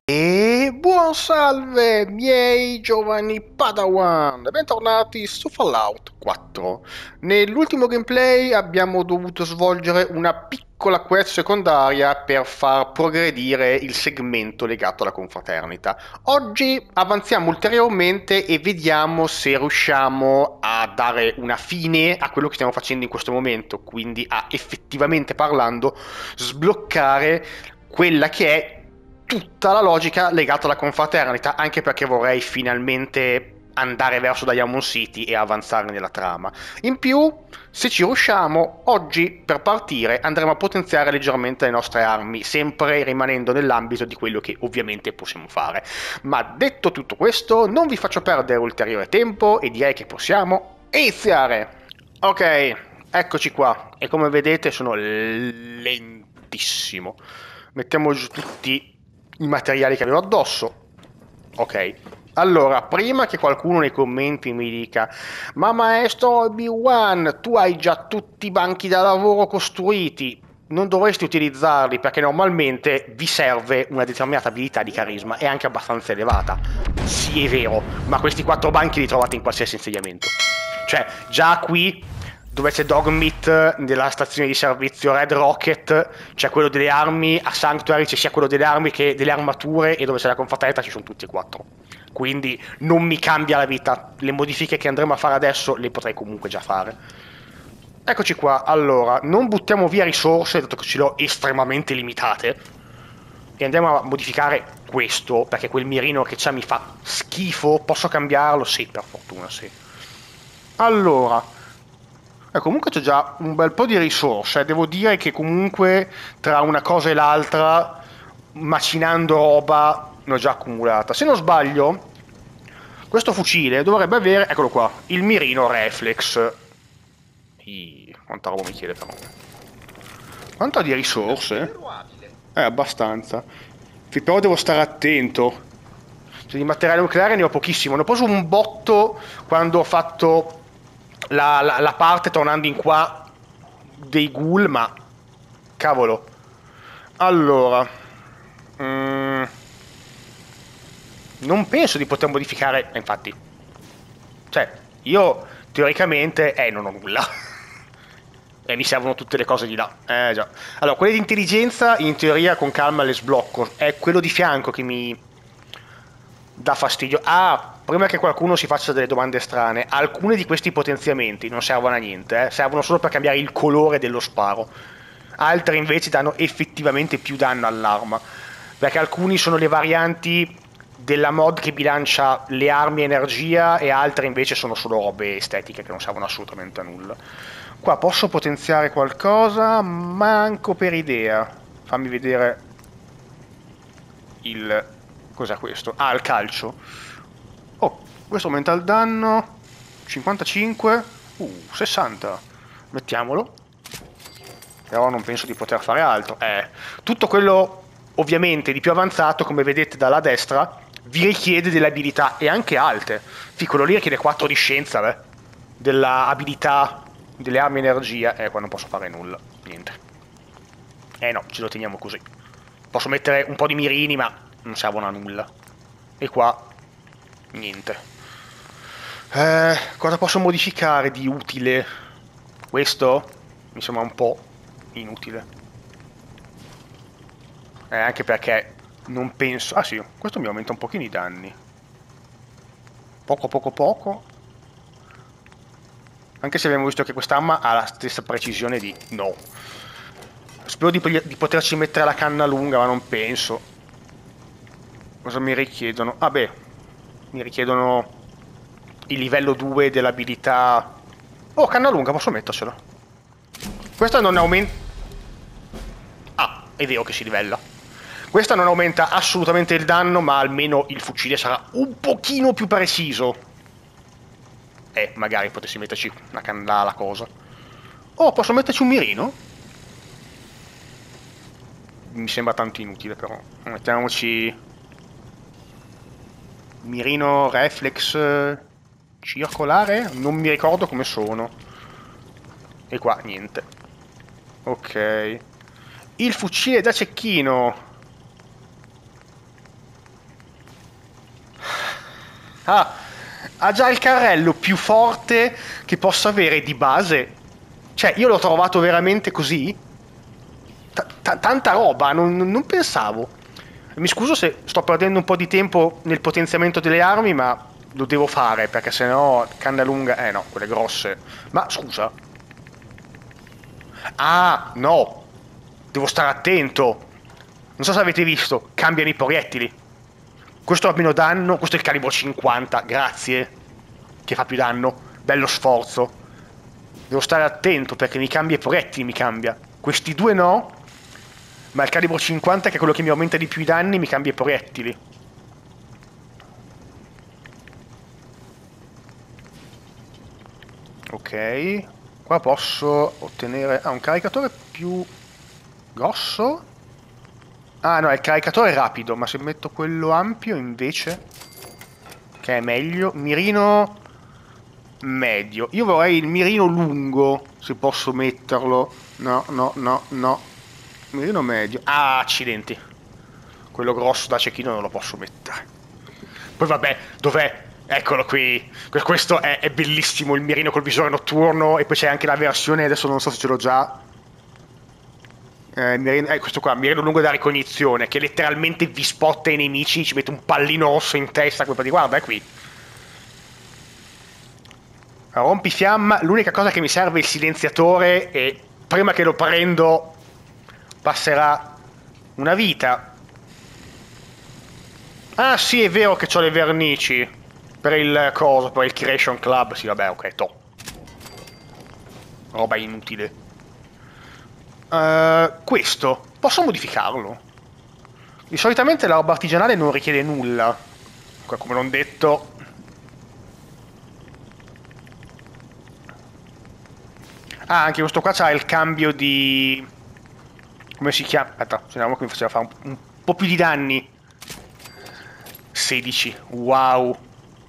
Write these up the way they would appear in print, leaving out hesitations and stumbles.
E buon salve, miei giovani Padawan! Bentornati su Fallout 4. Nell'ultimo gameplay abbiamo dovuto svolgere una piccola quest secondaria per far progredire il segmento legato alla confraternita. Oggi avanziamo ulteriormente e vediamo se riusciamo a dare una fine a quello che stiamo facendo in questo momento, quindi a effettivamente parlando sbloccare quella che è tutta la logica legata alla confraternita, anche perché vorrei finalmente andare verso Diamond City e avanzare nella trama. In più, se ci riusciamo, oggi per partire andremo a potenziare leggermente le nostre armi, sempre rimanendo nell'ambito di quello che ovviamente possiamo fare. Ma detto tutto questo, non vi faccio perdere ulteriore tempo e direi che possiamo iniziare. Ok, eccoci qua e come vedete sono lentissimo. Mettiamo giù tutti i materiali che avevo addosso. Ok. Allora, prima che qualcuno nei commenti mi dica ma maestro Obi-Wan, tu hai già tutti i banchi da lavoro costruiti, non dovresti utilizzarli perché normalmente vi serve una determinata abilità di carisma e anche abbastanza elevata. Sì, è vero, ma questi quattro banchi li trovate in qualsiasi insediamento. Cioè, già qui dove c'è Dogmeat nella stazione di servizio Red Rocket c'è quello delle armi, a Sanctuary c'è sia quello delle armi che delle armature e dove c'è la confraternita ci sono tutti e quattro. Quindi non mi cambia la vita, le modifiche che andremo a fare adesso le potrei comunque già fare. Eccoci qua, allora, non buttiamo via risorse, dato che ce le ho estremamente limitate, e andiamo a modificare questo, perché quel mirino che c'ha mi fa schifo, posso cambiarlo? Sì, per fortuna, sì. Allora, comunque c'è già un bel po' di risorse, devo dire che comunque tra una cosa e l'altra, macinando roba, ne ho già accumulata. Se non sbaglio, questo fucile dovrebbe avere, eccolo qua, il mirino reflex. Quanta roba mi chiede però. Quanto ha di risorse? Abbastanza. Però devo stare attento. Cioè, di materiale nucleare ne ho pochissimo. Ne ho preso un botto quando ho fatto la parte tornando in qua dei ghoul, ma cavolo. Allora, mm, non penso di poter modificare, infatti. Cioè, io teoricamente, non ho nulla. E mi servono tutte le cose di là. Già. Allora, quelle di intelligenza, in teoria, con calma le sblocco. È quello di fianco che mi dà fastidio. Ah, prima che qualcuno si faccia delle domande strane, alcuni di questi potenziamenti non servono a niente, servono solo per cambiare il colore dello sparo. Altri invece danno effettivamente più danno all'arma, perché alcuni sono le varianti della mod che bilancia le armi e energia e altre invece sono solo robe estetiche che non servono assolutamente a nulla. Qua posso potenziare qualcosa, manco per idea. Fammi vedere il... cos'è questo? Ah, il calcio. Oh, questo aumenta il danno. 55. 60. Mettiamolo. Però non penso di poter fare altro. Tutto quello ovviamente di più avanzato, come vedete dalla destra, vi richiede delle abilità e anche alte. Sì, quello lì richiede 4 di scienza, beh. Della abilità delle armi energia. Qua non posso fare nulla. Niente. No, ce lo teniamo così. Posso mettere un po' di mirini, ma non servono a nulla. E qua, niente. Cosa posso modificare di utile? Questo mi sembra un po' inutile. Anche perché non penso... Ah sì, questo mi aumenta un pochino i danni. Poco, poco, poco. Anche se abbiamo visto che quest'arma ha la stessa precisione di... No. Spero di poterci mettere la canna lunga, ma non penso. Cosa mi richiedono? Ah beh, mi richiedono il livello 2 dell'abilità... Oh, canna lunga, posso mettercela. Questa non aumenta... Ah, è vero che si livella. Questa non aumenta assolutamente il danno, ma almeno il fucile sarà un pochino più preciso. Magari potessi metterci una canna la cosa. Oh, posso metterci un mirino? Mi sembra tanto inutile, però. Mettiamoci... Mirino reflex circolare? Non mi ricordo come sono. E qua niente. Ok. Il fucile da cecchino. Ah, ha già il carrello più forte che possa avere di base. Cioè, io l'ho trovato veramente così. Tanta roba, non pensavo. Mi scuso se sto perdendo un po' di tempo nel potenziamento delle armi, ma lo devo fare perché sennò canna lunga. No, quelle grosse. Ma scusa. Ah, no. Devo stare attento. Non so se avete visto, cambiano i proiettili. Questo ha meno danno, questo è il calibro 50, grazie. Che fa più danno. Bello sforzo. Devo stare attento perché mi cambia i proiettili, mi cambia. Questi due no, ma il calibro 50, che è quello che mi aumenta di più i danni, mi cambia i proiettili. Ok. Qua posso ottenere... Ah, un caricatore più grosso? Ah no, è il caricatore rapido, ma se metto quello ampio invece, che è meglio, mirino medio. Io vorrei il mirino lungo, se posso metterlo. No, no, no, no. Mirino medio. Ah, accidenti. Quello grosso da cecchino non lo posso mettere. Poi vabbè, dov'è? Eccolo qui. Questo è bellissimo, il mirino col visore notturno. E poi c'è anche la versione, adesso non so se ce l'ho già. Questo qua, mirino lungo da ricognizione, che letteralmente vi spotta i nemici, ci mette un pallino rosso in testa, come per dire, guarda, è qui. Rompifiamma, l'unica cosa che mi serve è il silenziatore e prima che lo prendo passerà una vita. Ah sì, è vero che ho le vernici per il coso, per il Creation Club. Sì, vabbè, ok, to. Roba inutile. Questo, posso modificarlo? Solitamente la roba artigianale non richiede nulla. Come non detto. Ah, anche questo qua c'ha il cambio di... Come si chiama? Aspetta, vediamo come faceva fare un po' più di danni. 16, wow.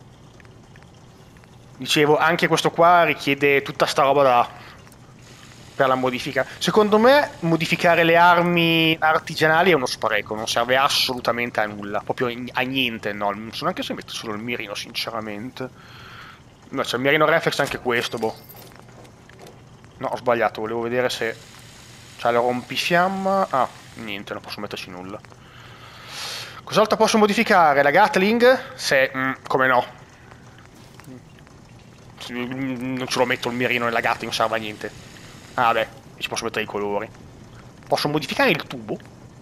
Dicevo, anche questo qua richiede tutta sta roba per la modifica. Secondo me modificare le armi artigianali è uno spreco, non serve assolutamente a nulla, proprio a niente, no, non so neanche se metto solo il mirino, sinceramente. No, c'è il mirino reflex anche questo, boh. No, ho sbagliato, volevo vedere se... C'ha la rompifiamma... Ah, niente, non posso metterci nulla. Cos'altro posso modificare? La Gatling? Se... come no. Non ce lo metto il mirino nella Gatling, non serve a niente. Ah, beh, ci posso mettere i colori. Posso modificare il tubo?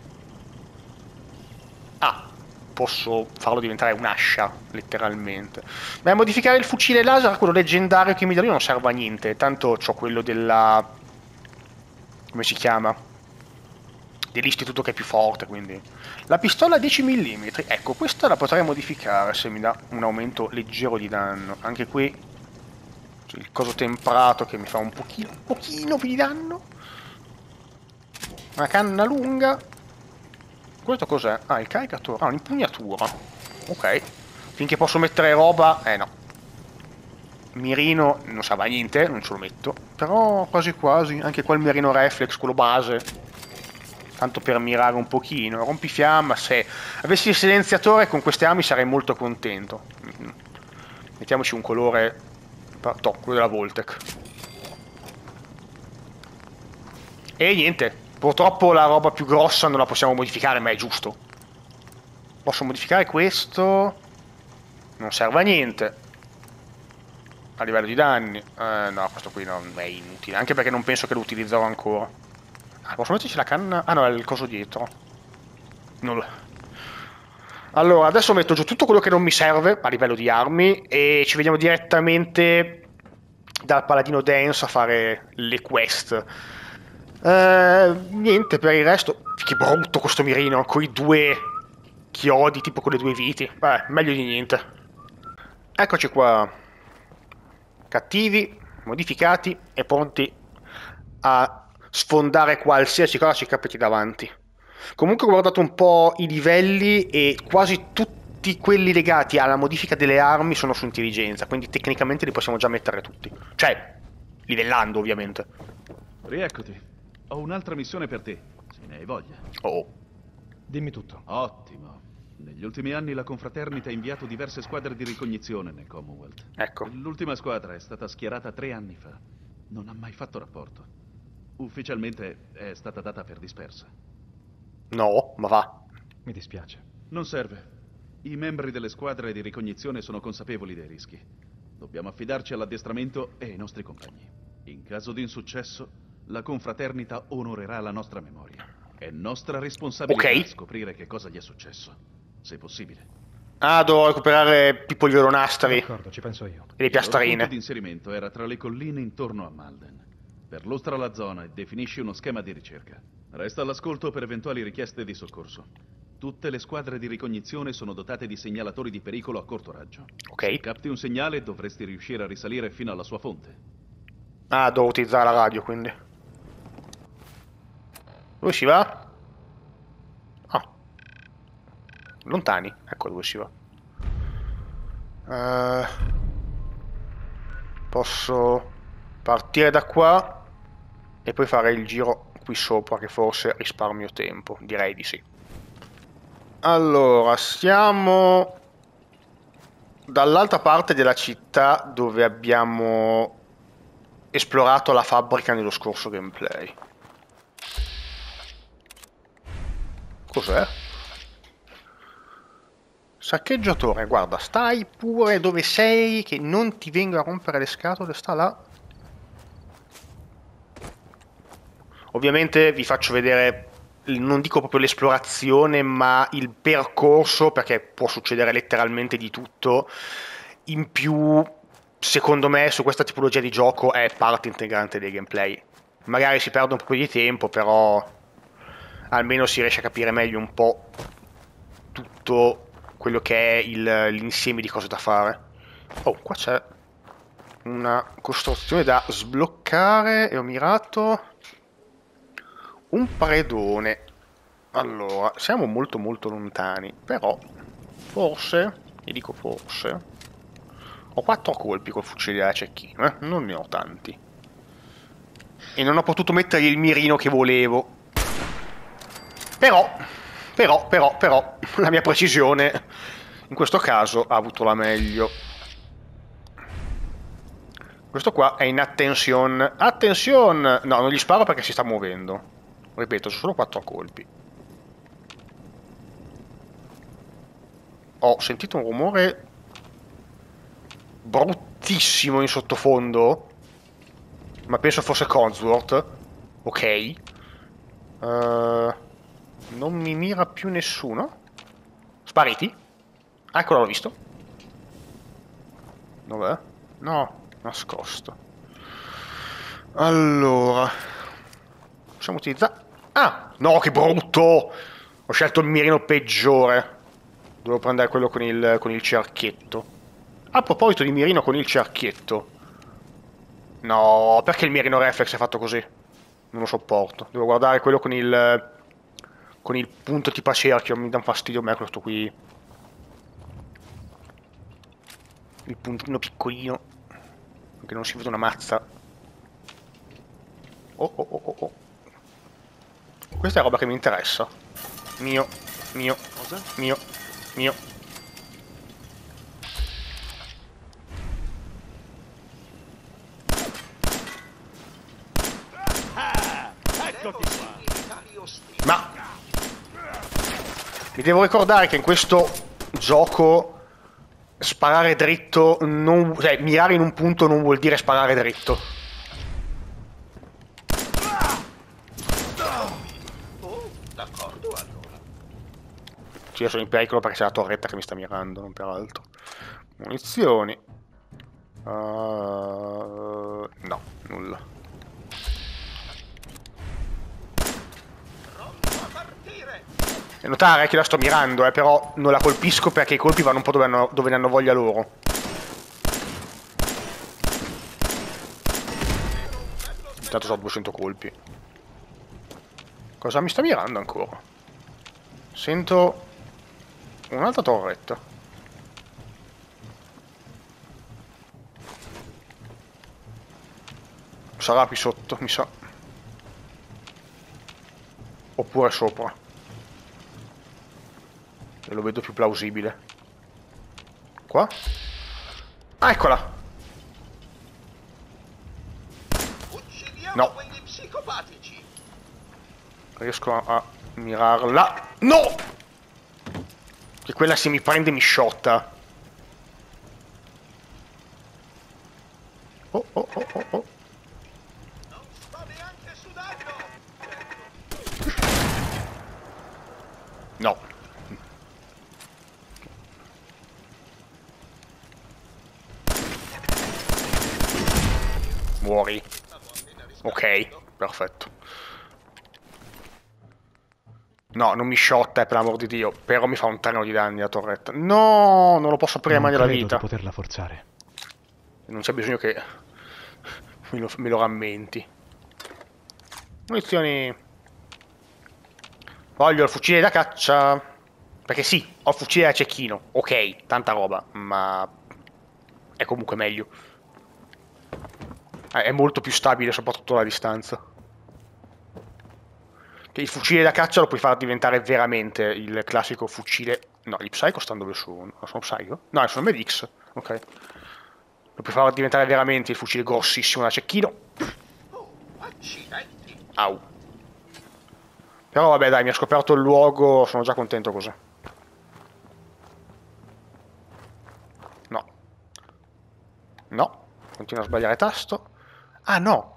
Ah, posso farlo diventare un'ascia, letteralmente. Ma modificare il fucile laser, quello leggendario che mi dà lui, non serve a niente. Tanto c'ho quello della... come si chiama? Dell'istituto che è più forte, quindi... La pistola 10 mm, ecco, questa la potrei modificare se mi dà un aumento leggero di danno. Anche qui il coso temperato che mi fa un pochino più di danno. Una canna lunga. Questo cos'è? Ah, il caricatore. Ah, un'impugnatura. Ok. Finché posso mettere roba... no. Mirino non serve a niente, non ce lo metto. Però quasi quasi. Anche qua il mirino reflex, quello base. Tanto per mirare un pochino. Rompifiamma, se avessi il silenziatore con queste armi sarei molto contento. Mettiamoci un colore... No, quello della Voltec. E niente. Purtroppo la roba più grossa non la possiamo modificare, ma è giusto. Posso modificare questo. Non serve a niente. A livello di danni. No, questo qui non è inutile. Anche perché non penso che lo utilizzerò ancora. Ah, posso metterci la canna? Ah no, è il coso dietro. Non lo... Allora, adesso metto giù tutto quello che non mi serve a livello di armi e ci vediamo direttamente dal paladino Dance a fare le quest. Niente, per il resto... Che brutto questo mirino, con i due chiodi, tipo con le due viti. Meglio di niente. Eccoci qua. Cattivi, modificati e pronti a sfondare qualsiasi cosa ci capiti davanti. Comunque ho guardato un po' i livelli e quasi tutti quelli legati alla modifica delle armi sono su intelligenza, quindi tecnicamente li possiamo già mettere tutti. Cioè, livellando ovviamente. Rieccoti. Ho un'altra missione per te, se ne hai voglia. Oh. Dimmi tutto. Ottimo. Negli ultimi anni la confraternita ha inviato diverse squadre di ricognizione nel Commonwealth. Ecco. L'ultima squadra è stata schierata 3 anni fa. Non ha mai fatto rapporto. Ufficialmente è stata data per dispersa. No, ma va. Mi dispiace. Non serve. I membri delle squadre di ricognizione sono consapevoli dei rischi. Dobbiamo affidarci all'addestramento e ai nostri compagni. In caso di insuccesso, la confraternita onorerà la nostra memoria. È nostra responsabilità Ok. scoprire che cosa gli è successo, se possibile. Ah, devo recuperare tipo gli oronastri D'accordo, ci penso io. e le Il loro punto di piastrine. inserimento era tra le colline intorno a Malden. Perlustra la zona e definisci uno schema di ricerca. Resta all'ascolto per eventuali richieste di soccorso. Tutte le squadre di ricognizione sono dotate di segnalatori di pericolo a corto raggio. Ok. Se capti un segnale, dovresti riuscire a risalire fino alla sua fonte. Ah, devo utilizzare la radio, quindi. Dove si va? Ah. Lontani. Ecco dove si va. Posso partire da qua e poi fare il giro qui sopra, che forse risparmio tempo. Direi di sì. Allora, siamo dall'altra parte della città dove abbiamo esplorato la fabbrica nello scorso gameplay. Cos'è? Saccheggiatore, guarda, stai pure dove sei, che non ti venga a rompere le scatole, sta là. Ovviamente vi faccio vedere, non dico proprio l'esplorazione, ma il percorso, perché può succedere letteralmente di tutto. In più, secondo me, su questa tipologia di gioco è parte integrante del gameplay. Magari si perde un po' di tempo, però almeno si riesce a capire meglio un po' tutto quello che è l'insieme di cose da fare. Oh, qua c'è una costruzione da sbloccare e ho mirato un predone. Allora, siamo molto molto lontani, però forse, e dico forse, ho 4 colpi col fucile da cecchino, non ne ho tanti. E non ho potuto mettere il mirino che volevo. Però, la mia precisione in questo caso ha avuto la meglio. Questo qua è in attention. Attention! No, non gli sparo perché si sta muovendo. Ripeto, sono solo 4 colpi. Ho sentito un rumore bruttissimo in sottofondo, ma penso fosse Codsworth. Ok. Non mi mira più nessuno. Spariti? Eccolo, l'ho visto. Dov'è? No, nascosto. Allora, possiamo utilizzare... Ah, no, che brutto! Ho scelto il mirino peggiore. Devo prendere quello con il cerchietto. A proposito di mirino con il cerchietto. No, perché il mirino reflex è fatto così? Non lo sopporto. Devo guardare quello con il punto tipo a cerchio. Mi dà un fastidio a me questo qui. Il puntino piccolino. Che non si vede una mazza. Oh, oh, oh, oh, oh. Questa è roba che mi interessa. Mio. Cosa? Mio. Eccoti qua! Ma mi devo ricordare che in questo gioco sparare dritto non... cioè, mirare in un punto non vuol dire sparare dritto. D'accordo allora. Sì, io sono in pericolo perché c'è la torretta che mi sta mirando, non per altro. Munizioni. No, nulla. Pronto a partire. E notare che la sto mirando, però non la colpisco perché i colpi vanno un po' dove ne hanno voglia loro. Intanto so 200 colpi. Cosa mi sta mirando ancora? Sento un'altra torretta. Sarà qui sotto, mi sa. Oppure sopra. Lo vedo più plausibile. Qua? Ah, eccola! Uccidiamo No. quegli psicopatici. Riesco a mirarla. No! Che quella se mi prende mi sciotta. Oh, oh, oh, oh, oh. Non sto neanche sudando. No. Muori. Ok, perfetto. No, non mi sciotta, per l'amor di Dio. Però mi fa un treno di danni la torretta. No, non lo posso aprire mai nella vita. di poterla forzare. Non c'è bisogno che me lo rammenti. Munizioni. Voglio il fucile da caccia. Perché sì, ho il fucile da cecchino. Ok, tanta roba, ma è comunque meglio. È molto più stabile, soprattutto a distanza. Che il fucile da caccia lo puoi far diventare veramente il classico fucile. No, gli Psycho stanno dove sono? Sono Psycho? No, sono Medix. Ok. Lo puoi far diventare veramente il fucile grossissimo da cecchino. Oh, accidenti. Au. Però vabbè dai, mi ha scoperto il luogo, sono già contento così. No. No. Continuo a sbagliare tasto. Ah no.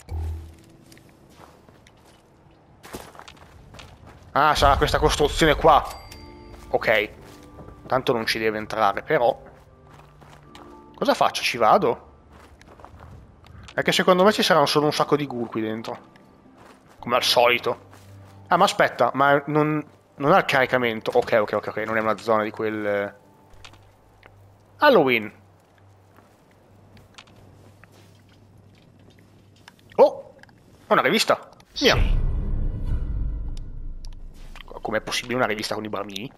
Ah, sarà questa costruzione qua. Ok. Tanto non ci deve entrare, però. Cosa faccio? Ci vado? È che secondo me ci saranno solo un sacco di ghoul qui dentro. Come al solito. Ah, ma aspetta, ma non ha il caricamento. Ok, ok, ok, ok. Non è una zona di quel... Halloween. Oh! È una rivista. Mia. Sì. Com'è possibile una rivista con i bambini?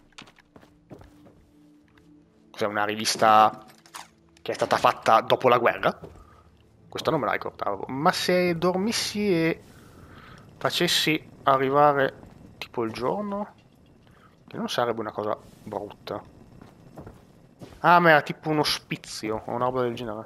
Cos'è una rivista che è stata fatta dopo la guerra? Questo non me la ricordavo. Ma se dormissi e facessi arrivare tipo il giorno, che non sarebbe una cosa brutta. Ah, ma era tipo uno ospizio o una roba del genere.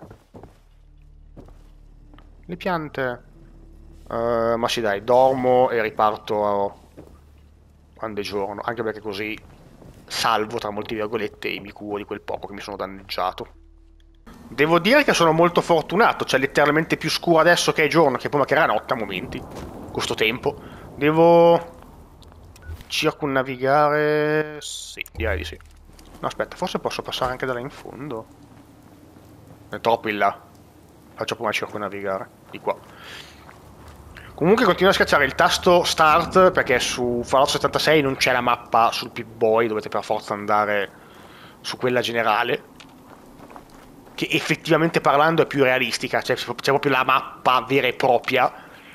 Le piante. Ma sì, dai, dormo e riparto quando è giorno. Anche perché così salvo, tra molte virgolette, e mi curo di quel poco che mi sono danneggiato. Devo dire che sono molto fortunato, cioè letteralmente più scuro adesso che è giorno, che prima che era notte a momenti. Questo tempo. Devo circunnavigare... Sì, direi di sì. No, aspetta, forse posso passare anche da là in fondo. È troppo in là. Faccio prima circunnavigare. Di qua. Comunque continuo a schiacciare il tasto Start perché su Fallout 76 non c'è la mappa sul Pip-Boy, dovete per forza andare su quella generale. Che effettivamente parlando è più realistica, cioè c'è proprio la mappa vera e propria.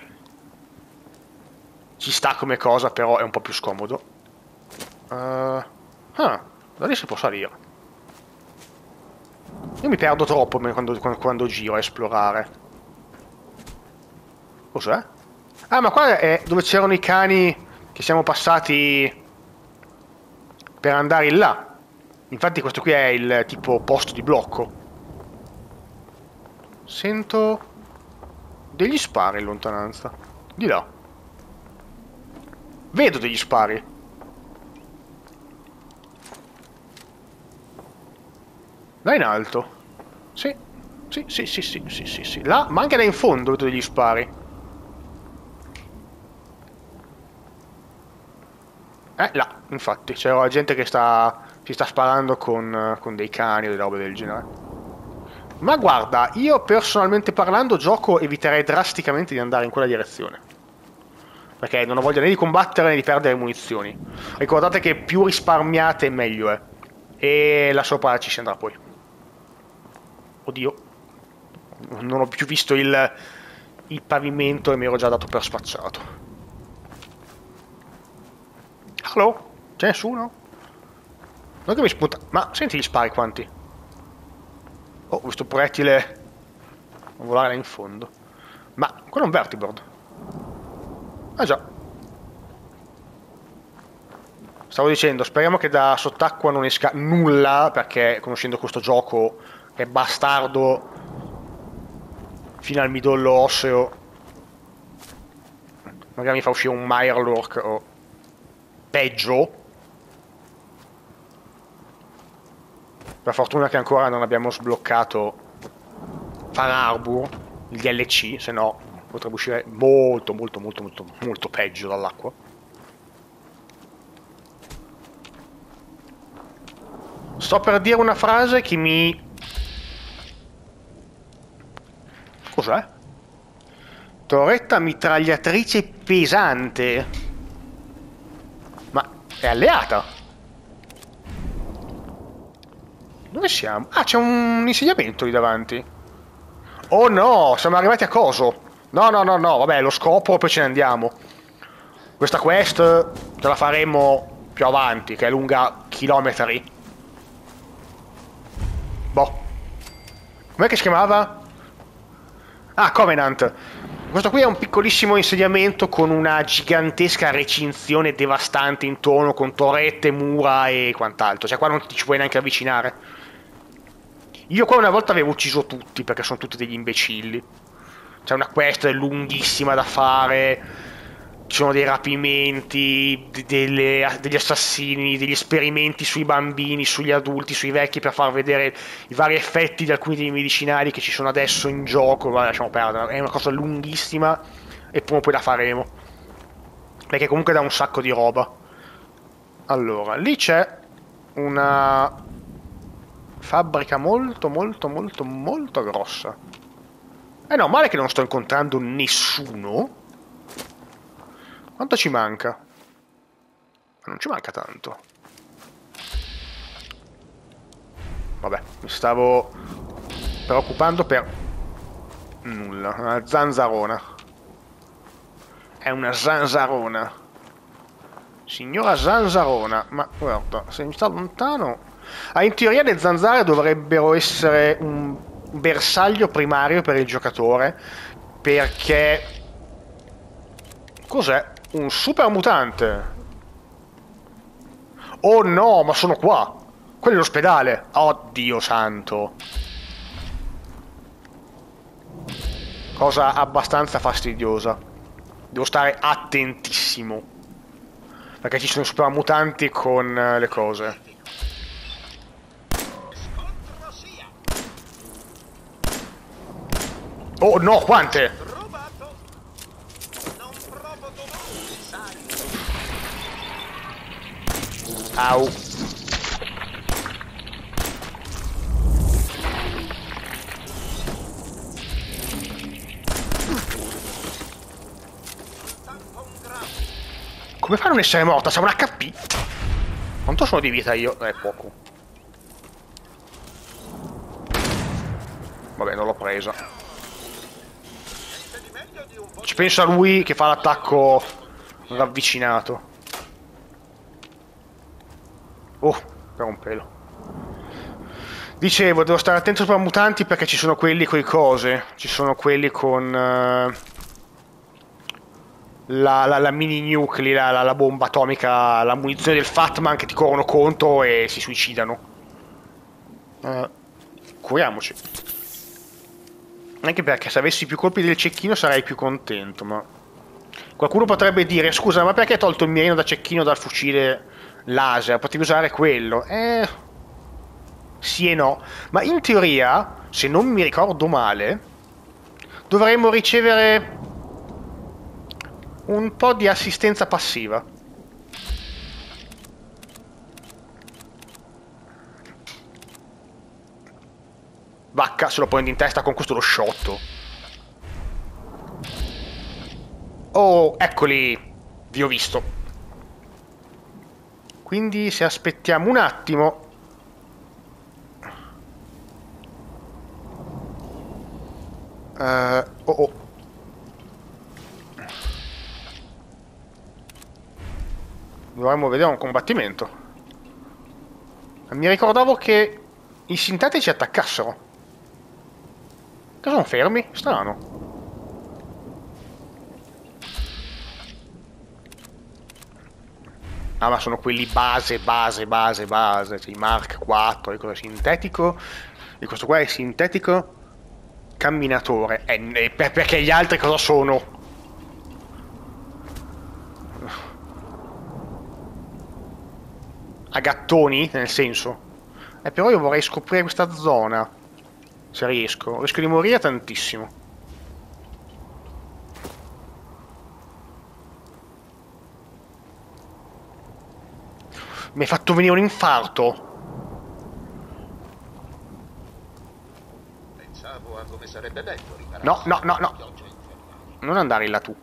Ci sta come cosa, però è un po' più scomodo. Da lì si può salire. Io mi perdo troppo quando giro a esplorare. Cos'è? Ah, ma qua è dove c'erano i cani che siamo passati per andare in là. Infatti questo qui è il tipo posto di blocco. Sento degli spari in lontananza. Di là. Vedo degli spari. Là in alto. Sì. Sì, sì, sì, sì, sì, sì, sì. Là, ma anche là in fondo vedo degli spari. Là, infatti, c'è la gente che si sta sparando con dei cani o delle robe del genere. Ma guarda, io personalmente parlando gioco eviterei drasticamente di andare in quella direzione. Perché non ho voglia né di combattere né di perdere munizioni. Ricordate che più risparmiate meglio è. E là sopra ci si andrà poi. Oddio. Non ho più visto il pavimento e mi ero già dato per spacciato. Allo? C'è nessuno? Non che mi spunta... Ma senti gli spari quanti? Oh, questo proiettile volare là in fondo. Ma quello è un vertibird. Ah già. Stavo dicendo, speriamo che da sott'acqua non esca nulla, perché conoscendo questo gioco è bastardo fino al midollo osseo. Magari mi fa uscire un Mirelurk o peggio. Per fortuna che ancora non abbiamo sbloccato Far Harbor, il DLC, se no potrebbe uscire molto molto molto molto molto peggio dall'acqua. Sto per dire una frase che mi... Cos'è? Torretta mitragliatrice pesante. Ma è alleata? Dove siamo? Ah, c'è un insediamento lì davanti. Oh no, siamo arrivati a coso. No, no, no, no, vabbè, lo scopro, poi ce ne andiamo. Questa quest ce la faremo più avanti, che è lunga chilometri. Boh. Com'è che si chiamava? Ah, Covenant. Questo qui è un piccolissimo insediamento con una gigantesca recinzione devastante intorno, con torrette, mura e quant'altro. Cioè qua non ti ci puoi neanche avvicinare. Io qua una volta avevo ucciso tutti, perché sono tutti degli imbecilli. C'è una quest lunghissima da fare, ci sono dei rapimenti, degli assassini, degli esperimenti sui bambini, sugli adulti, sui vecchi, per far vedere i vari effetti di alcuni dei medicinali che ci sono adesso in gioco. Ma lasciamo perdere, è una cosa lunghissima e prima o poi la faremo, perché comunque dà un sacco di roba. Allora, lì c'è una fabbrica molto molto molto molto grossa. No, male che non sto incontrando nessuno. Quanto ci manca? Non ci manca tanto. Vabbè, mi stavo preoccupando per nulla. Una zanzarona. È una zanzarona. Signora zanzarona. Ma guarda, se mi sta lontano... Ah, in teoria le zanzare dovrebbero essere un bersaglio primario per il giocatore, perché... Cos'è? Un super mutante. Oh no, ma sono qua. Quello è l'ospedale. Oddio santo. Cosa abbastanza fastidiosa. Devo stare attentissimo, perché ci sono super mutanti con le cose. Oh no, quante? Rubato. Non provo dolore, sai. Au. Come fa a non essere morta? Siamo un HP? Quanto sono di vita io? Poco. Vabbè, non l'ho presa. Ci pensa lui che fa l'attacco ravvicinato. Oh, per un pelo. Dicevo, devo stare attento ai mutanti perché ci sono quelli coi cose. Ci sono quelli con la mini nuclei, la bomba atomica, la munizione del Fatman che ti corrono contro e si suicidano. Curiamoci. Anche perché se avessi più colpi del cecchino sarei più contento, ma... Qualcuno potrebbe dire, scusa, ma perché hai tolto il mirino da cecchino dal fucile laser? Potevi usare quello. Sì e no. Ma in teoria, se non mi ricordo male, dovremmo ricevere un po' di assistenza passiva. Vacca, se lo prendi in testa con questo lo sciotto. Oh, eccoli. Vi ho visto. Quindi se aspettiamo un attimo... oh. Dovremmo vedere un combattimento. Mi ricordavo che i sintetici attaccassero. Che sono fermi? Strano. Ah, ma sono quelli base. Cioè i Mark 4, cosa sintetico. E questo qua è sintetico camminatore. Perché gli altri cosa sono? A gattoni, nel senso. Però io vorrei scoprire questa zona. Se riesco. Rischio di morire tantissimo. Mi hai fatto venire un infarto. Pensavo a come sarebbe bello riparare. No. Non andare là tu.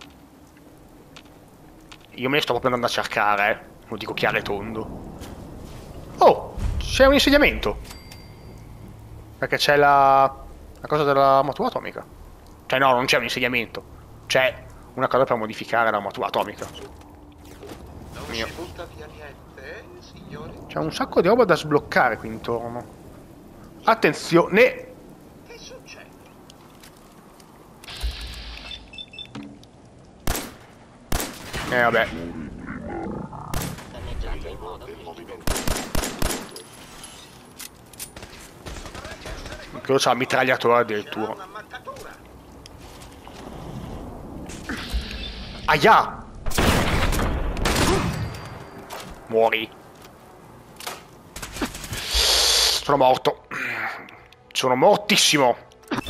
Io me ne sto proprio andando a cercare, Lo dico chiaro e tondo. Oh, c'è un insediamento. Perché c'è la cosa dell'armatura atomica. Cioè no, non c'è un insediamento. C'è una cosa per modificare l'armatura atomica. Non si butta via niente, signore? C'è un sacco di roba da sbloccare qui intorno. Attenzione! Che succede? Vabbè. Credo c'ha la mitragliatora addirittura. Un'ammaccatura. Aia! Muori. Sono morto. Sono mortissimo.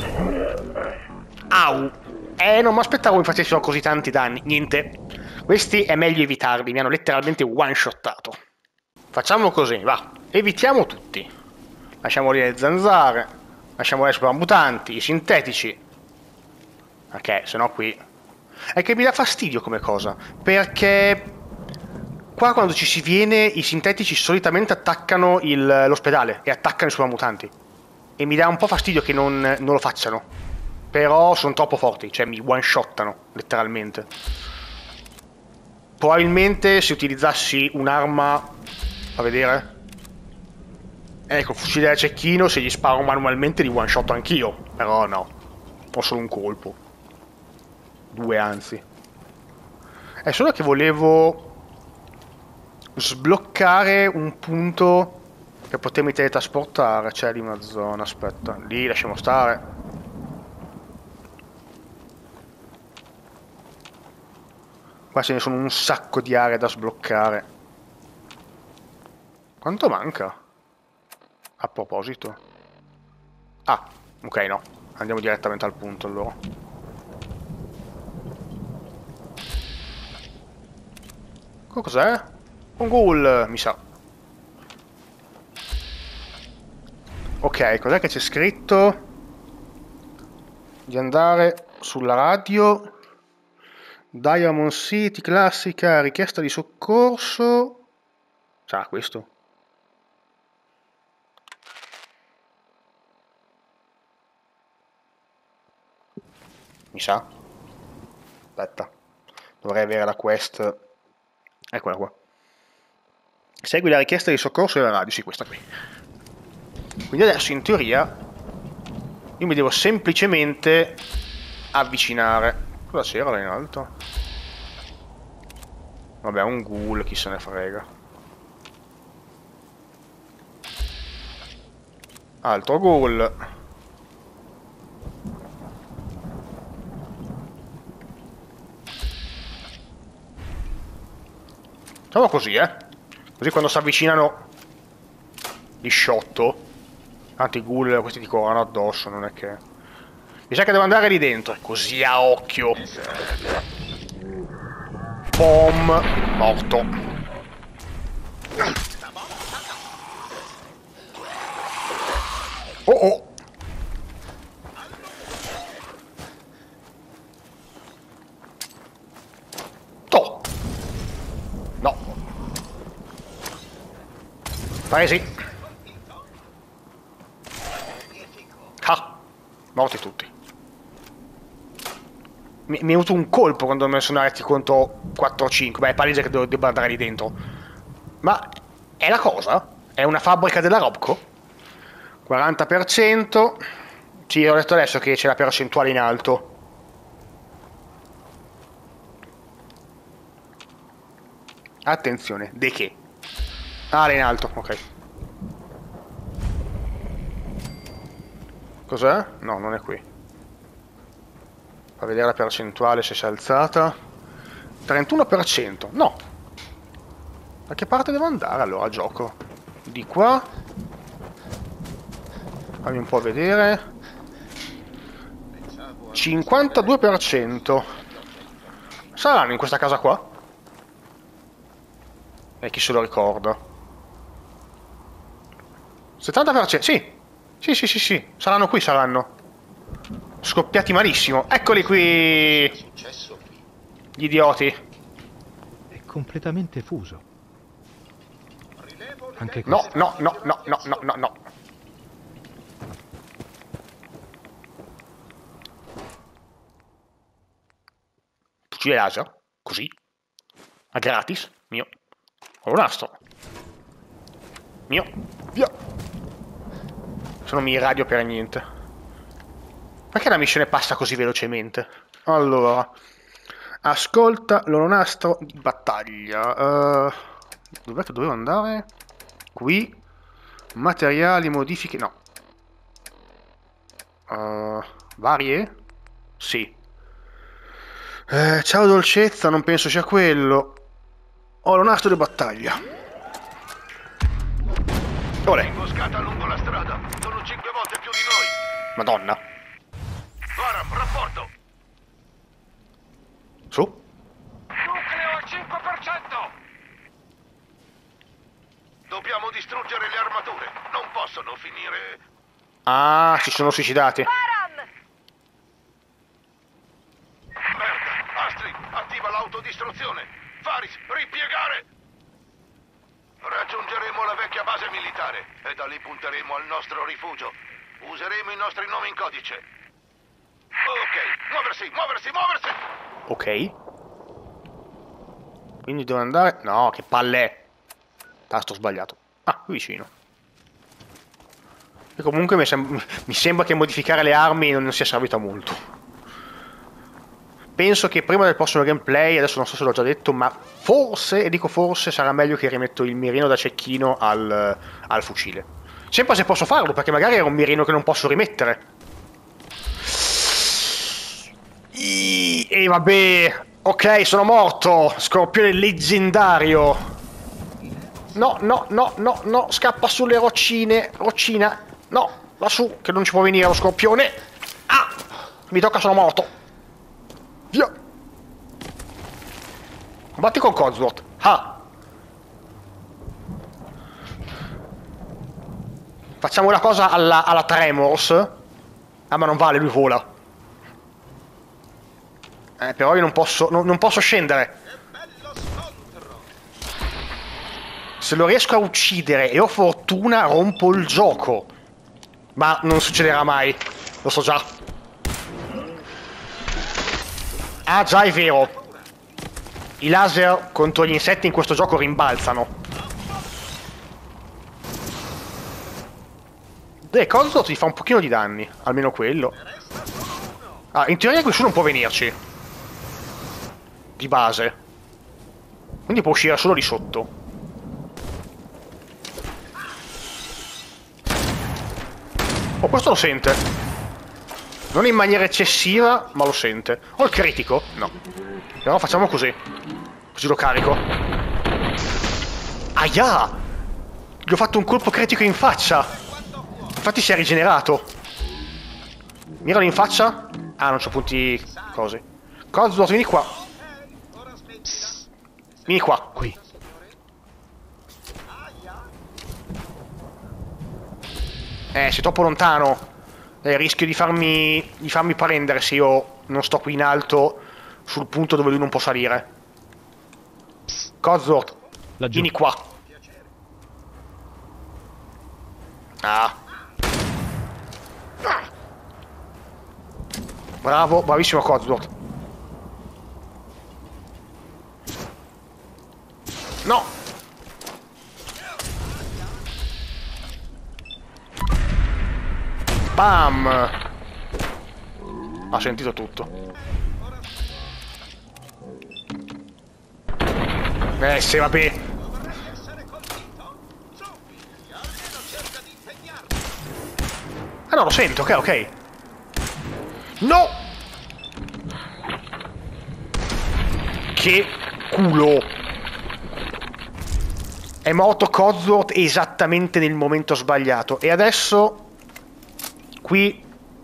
Au. Non mi aspettavo mi facessero così tanti danni. Niente. Questi è meglio evitarli. Mi hanno letteralmente one-shottato. Facciamo così, va. Evitiamo tutti. Lasciamo lì le zanzare. Lasciamo le supermutanti, i sintetici. Ok, sennò qui... È che mi dà fastidio come cosa. Perché... Qua quando ci si viene, i sintetici solitamente attaccano l'ospedale e attaccano i supermutanti. E mi dà un po' fastidio che non lo facciano. Però sono troppo forti, cioè mi one-shottano, letteralmente. Probabilmente se utilizzassi un'arma... Fa vedere? Ecco, il fucile da cecchino, se gli sparo manualmente li one-shotto anch'io. Però no. Ho solo un colpo. 2 anzi. È solo che volevo... sbloccare un punto per potermi teletrasportare. C'è lì una zona, aspetta, lì lasciamo stare. Qua ce ne sono un sacco di aree da sbloccare. Quanto manca? A proposito. Ah, ok, no. Andiamo direttamente al punto allora. Cos'è? Un ghoul, mi sa. Ok, cos'è che c'è scritto? Di andare sulla radio. Diamond City, classica, richiesta di soccorso. Sarà questo? Mi sa. Aspetta. Dovrei avere la quest. Eccola qua. Segui la richiesta di soccorso della radio, sì, questa qui. Quindi adesso in teoria io mi devo semplicemente avvicinare. Cosa c'era là in alto? Vabbè, un ghoul, chi se ne frega. Altro ghoul. Facciamo così, Così quando si avvicinano li sciotto. Tanti ghoul questi ti corrono addosso, non è che... Mi sa che devo andare lì dentro, così a occhio. Bom, morto. Oh oh. To. No. Paesi. Ah, morti tutti. Mi è venuto un colpo quando me ne sono retti conto 4 o 5. Beh, è palese che devo andare lì dentro. Ma è la cosa? È una fabbrica della Robco? 40%. Sì, ho detto adesso che c'è la percentuale in alto. Attenzione, de che? Ah, è in alto, ok. Cos'è? No, non è qui. Fa vedere la percentuale se si è alzata. 31%. No. Da che parte devo andare allora? Gioco. Di qua. Fammi un po' vedere. 52%. Saranno in questa casa qua? E chi se lo ricorda? 70%. Sì. Sì. Saranno qui, saranno. Scoppiati malissimo. Eccoli qui. Gli idioti. È completamente fuso. Anche No. questo. Fucile laser? Così? A gratis? Mio. Ho un nastro. Mio. Via. Se non mi irradio per niente. Perché la missione passa così velocemente? Allora. Ascolta l'olonastro di battaglia. Dov'è che dovevo andare? Qui. Materiali, modifiche. No. Varie? Sì. Ciao dolcezza, non penso sia quello. Olonastro di battaglia. Olè. Imboscata lungo la strada. Sono 5 volte più di noi. Madonna. Varam, rapporto. Su. Nucleo al 5%. Dobbiamo distruggere le armature. Non possono finire. Ah, si sono suicidati. Merda. Astrid, attiva l'autodistruzione. Faris, ripiegare. Raggiungeremo la vecchia base militare e da lì punteremo al nostro rifugio. Useremo i nostri nomi in codice. Ok, muoversi! Ok. Quindi devo andare... No, che palle è. Tasto sbagliato. Ah, qui vicino. E comunque mi sembra che modificare le armi non sia servito a molto. Penso che prima del prossimo gameplay, adesso non so se l'ho già detto, ma forse, e dico forse, sarà meglio che rimetto il mirino da cecchino al fucile. Sempre se posso farlo, perché magari era un mirino che non posso rimettere. E vabbè. Ok, sono morto. Scorpione leggendario. No. Scappa sulle roccine. Roccina. No, lassù, che non ci può venire lo scorpione. Ah, mi tocca, sono morto. Via. Combatti con Codsworth. Ah. Facciamo una cosa alla Tremors. Ah, ma non vale, lui vola. Però io non posso scendere. Se lo riesco a uccidere e ho fortuna, rompo il gioco. Ma non succederà mai. Lo so già. Ah, già, è vero. I laser contro gli insetti in questo gioco rimbalzano. Codsworth ti fa un pochino di danni. Almeno quello. Ah, in teoria qui su non può venirci. Di base. Quindi può uscire solo di sotto. Oh, questo lo sente. Non in maniera eccessiva, ma lo sente. Ho il critico? No. Però facciamo così. Così lo carico. Aia! Gli ho fatto un colpo critico in faccia. Infatti si è rigenerato. Miralo in faccia. Ah, non c'ho punti... cose. Codsworth, vieni qua. Vieni qua. Qui. Sei troppo lontano. Rischio di farmi prendere se io non sto qui in alto sul punto dove lui non può salire. Codsworth, vieni qua. Ah. Bravo, bravissimo Codsworth. No. Bam. Ha sentito tutto. Sì, vabbè. Ah no, lo sento, ok, ok. No! Che culo! È morto Codsworth esattamente nel momento sbagliato. E adesso qui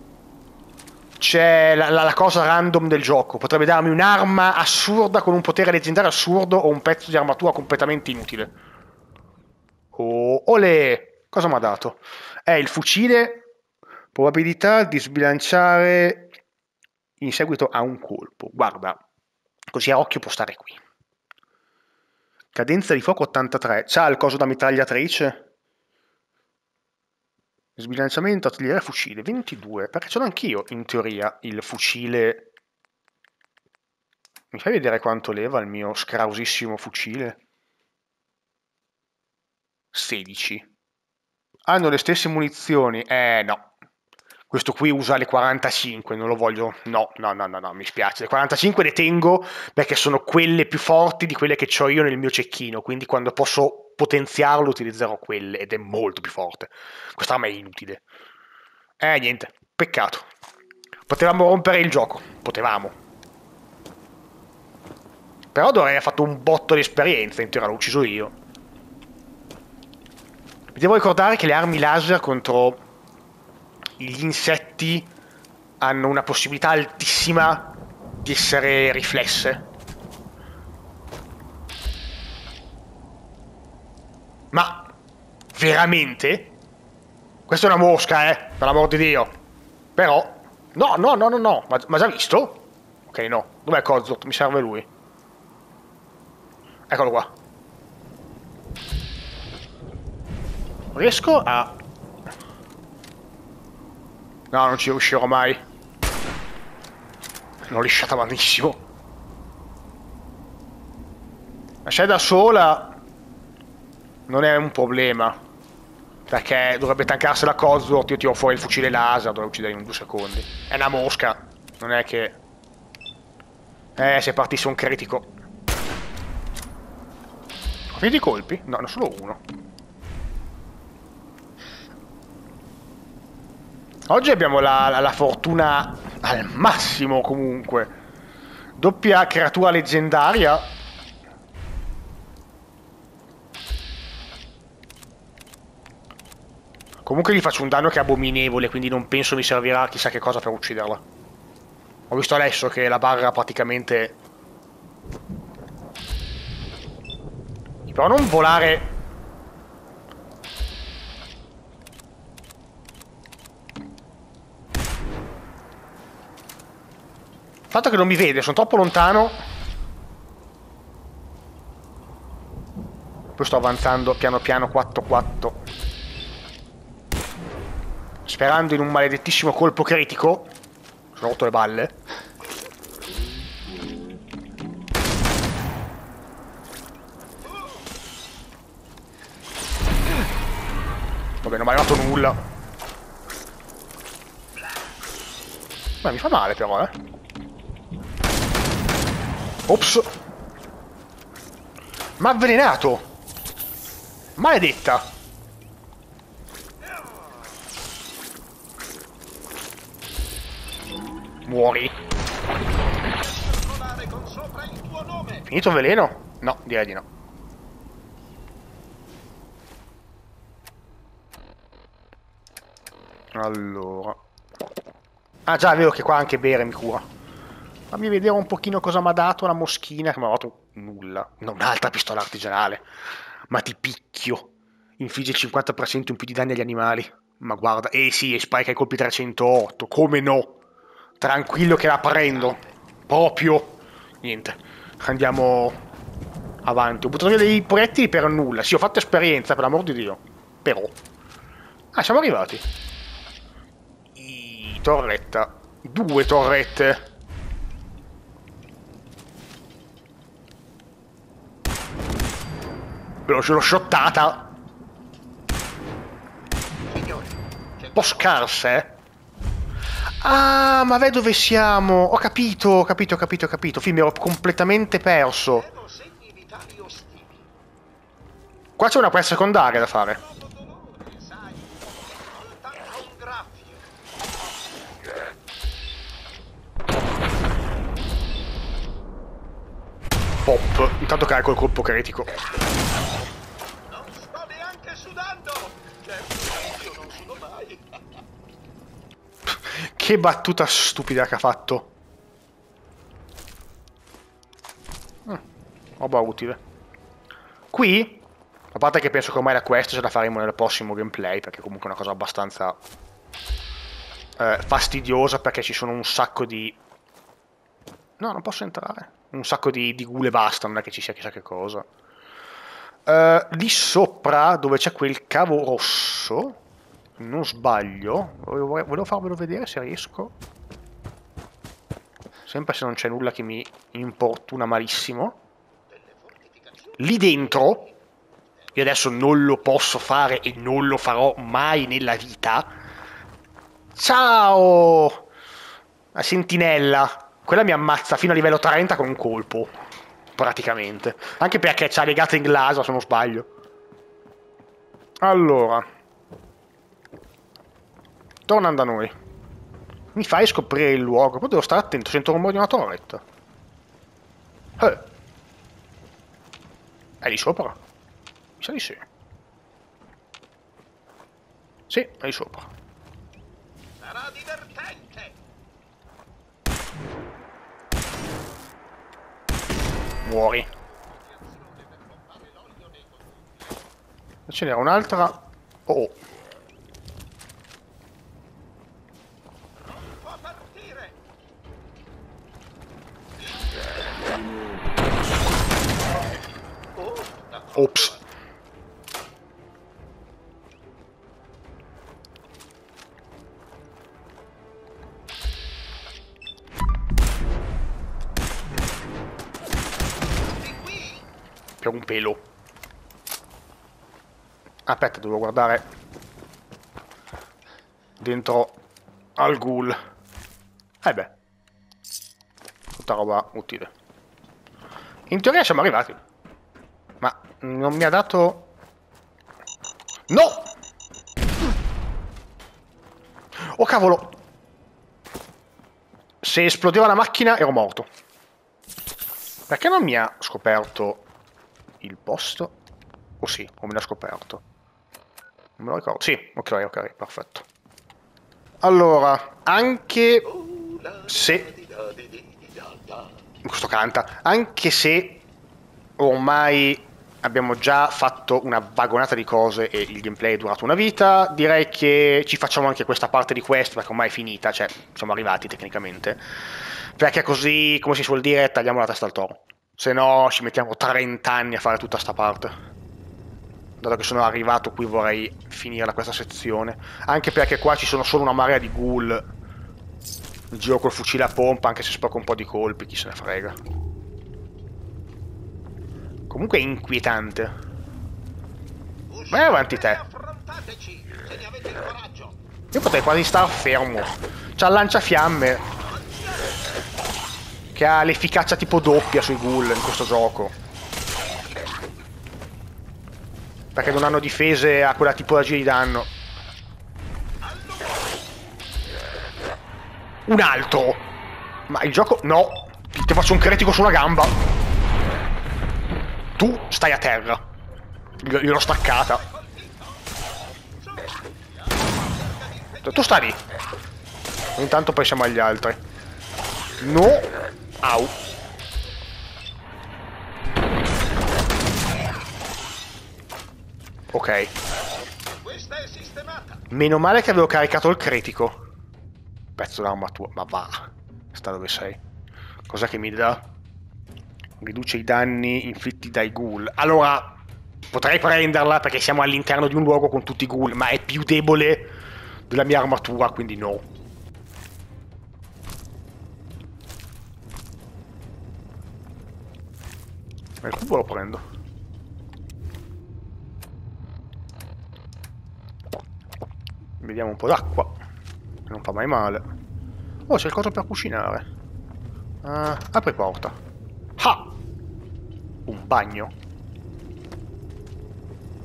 c'è la cosa random del gioco. Potrebbe darmi un'arma assurda con un potere leggendario assurdo o un pezzo di armatura completamente inutile. Oh, olè! Cosa mi ha dato? È il fucile. Probabilità di sbilanciare in seguito a un colpo. Guarda, così a occhio può stare qui. Cadenza di fuoco 83. C'ha il coso da mitragliatrice? Sbilanciamento, artiglieria, fucile 22. Perché ce l'ho anch'io, in teoria, il fucile. Mi fai vedere quanto leva il mio scrausissimo fucile? 16. Hanno le stesse munizioni? No. Questo qui usa le 45, non lo voglio. No, mi spiace. Le 45 le tengo perché sono quelle più forti di quelle che ho io nel mio cecchino. Quindi quando posso potenziarlo utilizzerò quelle ed è molto più forte. Quest'arma è inutile. Niente, peccato. Potevamo rompere il gioco. Potevamo. Però dovrei aver fatto un botto di esperienza. In teoria l'ho ucciso io. Vi devo ricordare che le armi laser contro gli insetti hanno una possibilità altissima di essere riflesse. Ma veramente? Questa è una mosca, per l'amor di Dio. Però no, ma già visto? Ok, no. Dov'è Codsworth? Mi serve lui. Eccolo qua. Riesco a... No, non ci riuscirò mai. L'ho lisciata malissimo. Ma se è da sola non è un problema. Perché dovrebbe tankarsi la Codsworth. Io tiro fuori il fucile laser, dovrei uccidere in 2 secondi. È una mosca. Non è che... se partisse un critico. Ho finito i colpi? No, ne ho solo uno. Oggi abbiamo la fortuna al massimo comunque. Doppia creatura leggendaria. Comunque gli faccio un danno che è abominevole, quindi non penso mi servirà chissà che cosa per ucciderla. Ho visto adesso che la barra praticamente... Però non volare... Il fatto che non mi vede, sono troppo lontano. Poi sto avanzando piano piano 4-4. Sperando in un maledettissimo colpo critico. Sono rotto le balle. Vabbè, non mi è arrivato nulla. Beh, mi fa male però, Ops. M'ha avvelenato. Maledetta. Muori. Finito il veleno? No, direi di no. Allora. Ah già, è vero che qua anche bere mi cura. Fammi vedere un pochino cosa mi ha dato la moschina, che mi ha dato nulla. Un'altra pistola artigianale. Ma ti picchio. Infligge il 50% in più di danni agli animali. Ma guarda, sì, e sparica i colpi 308. Come no? Tranquillo che la prendo. Proprio. Niente. Andiamo avanti. Ho buttato via dei proiettili per nulla. Sì, ho fatto esperienza, per l'amor di Dio. Però. Ah, siamo arrivati. Torretta. 2 torrette. L'ho shottata. Un po' scarse, Ah, ma vedi dove siamo? Ho capito. Mi ero completamente perso. Qua c'è una quest secondaria da fare. Sai, soltanto un graffio. Pop. Intanto carico il colpo critico. Non sto neanche sudando. Certo, io non sudo mai. Che battuta stupida che ha fatto. Roba utile. Qui, a parte che penso che ormai la quest ce la faremo nel prossimo gameplay, perché comunque è una cosa abbastanza fastidiosa, perché ci sono un sacco di... No, non posso entrare. Un sacco di ghoul e basta, non è che ci sia chissà che cosa. Lì sopra, dove c'è quel cavo rosso, non sbaglio, volevo farvelo vedere se riesco. Sempre se non c'è nulla che mi importuna malissimo. Lì dentro, io adesso non lo posso fare e non lo farò mai nella vita. Ciao! La sentinella. Quella mi ammazza fino a livello 30 con un colpo. Praticamente. Anche perché c'ha le gatte in glaso, se non sbaglio. Allora. Tornando da noi. Mi fai scoprire il luogo. Poi devo stare attento, sento il rumore di una torretta. È lì sopra? Mi sa di sì. Sì, è lì sopra. Sarà divertente. Muori. Ce n'era un'altra. Oh. Non può partire. Ops. Per un pelo. Aspetta, devo guardare dentro al ghoul. Beh. Tutta roba utile. In teoria siamo arrivati. Ma non mi ha dato... No! Oh cavolo! Se esplodeva la macchina ero morto. Perché non mi ha scoperto il posto? Oh sì, o me l'ha scoperto? Non me lo ricordo. Sì, ok, perfetto. Allora, anche se... Questo canta. Anche se ormai abbiamo già fatto una vagonata di cose e il gameplay è durato una vita, direi che ci facciamo anche questa parte di quest, perché ormai è finita, cioè siamo arrivati tecnicamente. Perché così, come si suol dire, tagliamo la testa al toro. Se no ci mettiamo 30 anni a fare tutta sta parte. Dato che sono arrivato qui vorrei finire questa sezione. Anche perché qua ci sono solo una marea di ghoul. Giro col fucile a pompa, anche se spacco un po' di colpi, chi se ne frega. Comunque è inquietante. Vai avanti te. Io potrei quasi star fermo. C'ha il lanciafiamme che ha l'efficacia tipo doppia sui ghoul in questo gioco. Perché non hanno difese a quella tipologia di danno. Un altro. Ma il gioco... No. Ti faccio un critico sulla gamba. Tu stai a terra. Gliel'ho staccata. Tu stai lì. Intanto pensiamo agli altri. No. Au. Ok. Meno male che avevo caricato il critico. Pezzo d'armatura. Ma va. Sta dove sei. Cos'è che mi dà? Riduce i danni inflitti dai ghoul. Allora, potrei prenderla perché siamo all'interno di un luogo con tutti i ghoul, ma è più debole della mia armatura, quindi no. Ma il cubo lo prendo. Vediamo un po' d'acqua. Non fa mai male. Oh, c'è il coso per cucinare. Apri porta. Ah! Un bagno.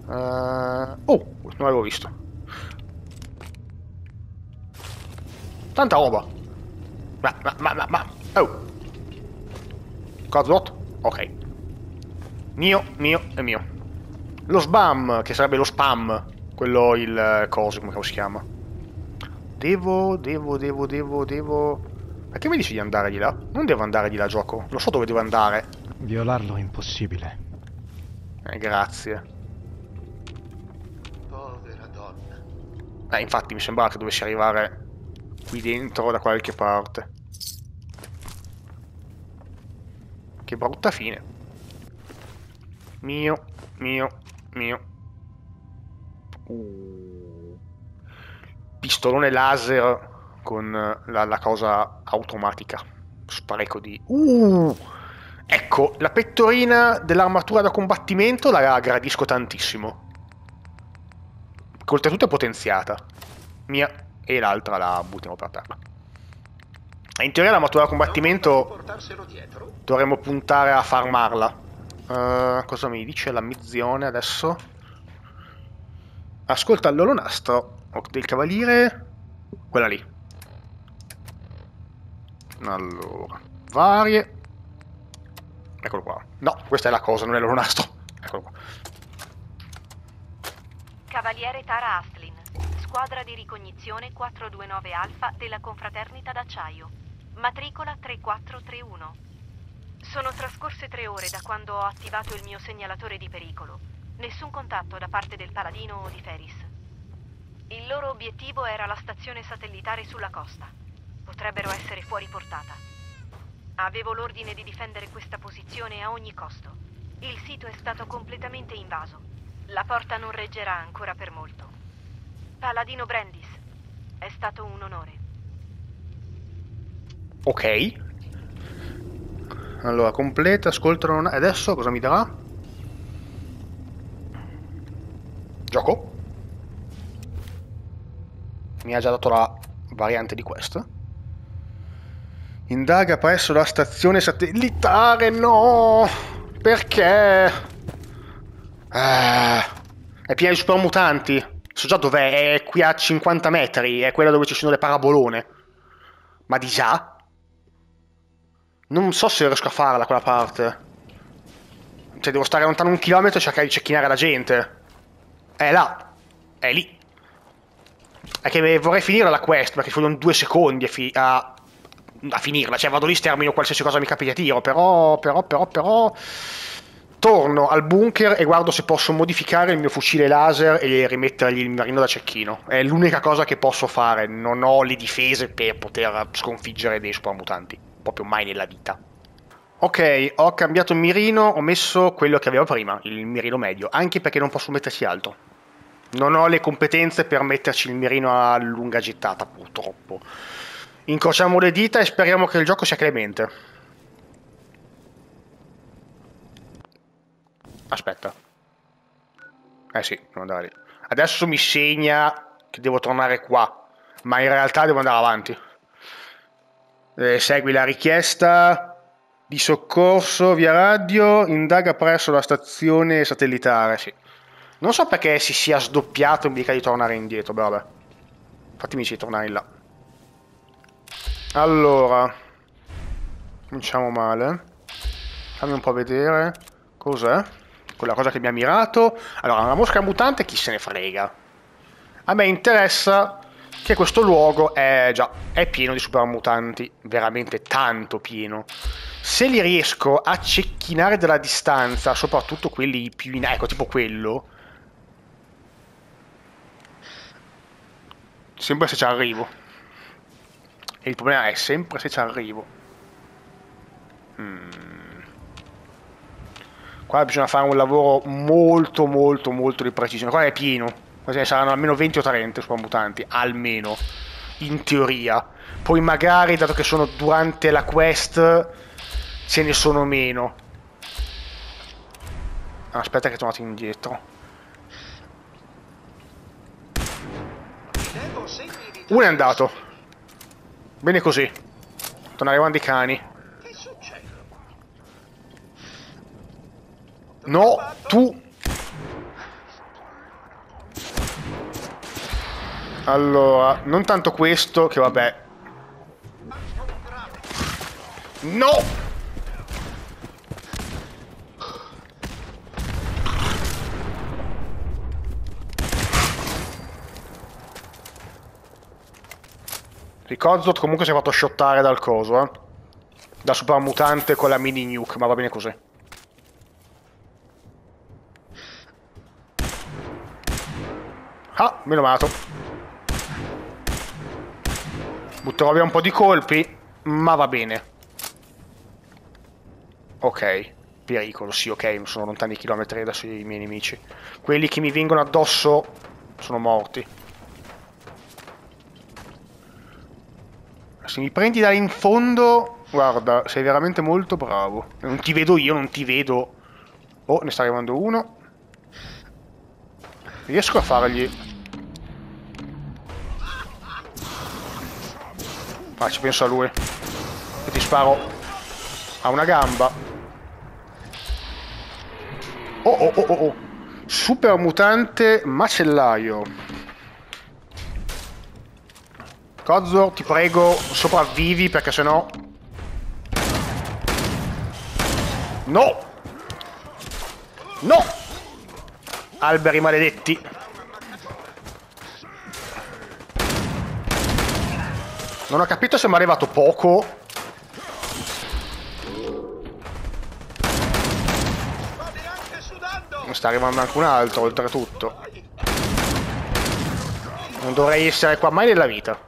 Oh, non l'avevo visto. Tanta roba. Ma. Oh. Codlot? Ok. Mio e mio. Lo spam, che sarebbe lo spam. Quello, il coso, come si chiama? Devo... Perché mi dici di andare di là? Non devo andare di là, gioco. Lo so dove devo andare. Violarlo è impossibile. Grazie. Povera donna. Infatti mi sembrava che dovessi arrivare qui dentro da qualche parte. Che brutta fine. Mio. Pistolone laser con la cosa automatica. Spreco di... Ecco, la pettorina dell'armatura da combattimento la gradisco tantissimo. Che oltretutto è potenziata. Mia e l'altra la buttiamo per terra. In teoria l'armatura da combattimento Portarselo dietro? dovremmo puntare a farmarla. Cosa mi dice la missione adesso? Ascolta l'olonastro del cavaliere. Quella lì. Allora, varie. Eccolo qua. No, questa è la cosa, non è l'olonastro. Eccolo qua. Cavaliere Tara Astlin, squadra di ricognizione 429 Alfa della Confraternita d'Acciaio, matricola 3431. Sono trascorse 3 ore da quando ho attivato il mio segnalatore di pericolo. Nessun contatto da parte del Paladino o di Ferris. Il loro obiettivo era la stazione satellitare sulla costa. Potrebbero essere fuori portata. Avevo l'ordine di difendere questa posizione a ogni costo. Il sito è stato completamente invaso. La porta non reggerà ancora per molto. Paladino Brandis, è stato un onore. Ok. Allora, completa, ascolta, adesso cosa mi darà? Gioco? Mi ha già dato la variante di questo. Indaga presso la stazione satellitare, no! Perché? È piena di supermutanti. So già dov'è, è qui a 50 metri, è quella dove ci sono le parabolone. Ma di già? Non so se riesco a farla quella parte. Cioè devo stare lontano 1 chilometro e cercare di cecchinare la gente. È là. È lì. È che vorrei finire la quest, perché ci vogliono 2 secondi a finirla. Cioè vado lì, stermino qualsiasi cosa mi capita a tiro. Però... Torno al bunker e guardo se posso modificare il mio fucile laser e rimettergli il mirino da cecchino. È l'unica cosa che posso fare. Non ho le difese per poter sconfiggere dei supermutanti. Proprio mai nella vita. Ok, ho cambiato il mirino, ho messo quello che avevo prima, il mirino medio, anche perché non posso metterci alto. Non ho le competenze per metterci il mirino a lunga gittata, purtroppo. Incrociamo le dita e speriamo che il gioco sia clemente. Aspetta. Sì, devo andare lì. Adesso mi segna che devo tornare qua, ma in realtà devo andare avanti. Segui la richiesta di soccorso via radio, indaga presso la stazione satellitare, sì. Non so perché si sia sdoppiato e mi dica di tornare indietro, beh vabbè. Infatti mi dice di tornare in là. Allora. Cominciamo male. Fammi un po' vedere. Cos'è? Quella cosa che mi ha mirato. Allora, una mosca mutante chi se ne frega. A me interessa che questo luogo è pieno di super mutanti, veramente tanto pieno. Se li riesco a cecchinare dalla distanza, soprattutto quelli più in... ecco, tipo quello. Sempre se ci arrivo. E il problema è sempre se ci arrivo. Qua bisogna fare un lavoro molto di precisione. Qua è pieno. Quasi saranno almeno 20 o 30 super mutanti, almeno, in teoria. Poi magari, dato che sono durante la quest, ce ne sono meno. Aspetta che è tornato indietro. Uno è andato. Bene così. Tornare avanti i cani. Che succede? No, tu... Allora, non tanto questo, che vabbè. No! Ricozot comunque si è fatto shottare dal coso, eh. Da supermutante con la mini nuke, ma va bene così. Ah, meno malato. Butterò via un po' di colpi, ma va bene. Ok, pericolo, sì, ok, sono lontani chilometri adesso i miei nemici. Quelli che mi vengono addosso sono morti. Se mi prendi da in fondo, guarda, sei veramente molto bravo. Non ti vedo io, non ti vedo. Oh, ne sta arrivando uno. Riesco a fargli... Ah, ci penso a lui. E ti sparo a una gamba. Oh, oh, oh, oh, oh. Super mutante macellaio. Kozor, ti prego, sopravvivi perché sennò... No! No! Alberi maledetti. Non ho capito se mi è arrivato poco. Mi sta arrivando anche un altro, oltretutto. Non dovrei essere qua mai nella vita.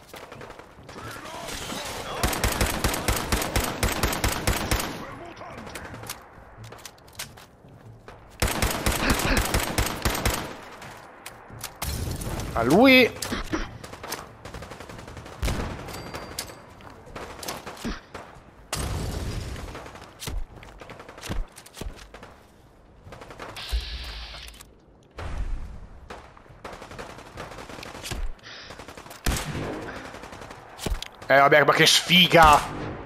A lui... vabbè, ma che sfiga!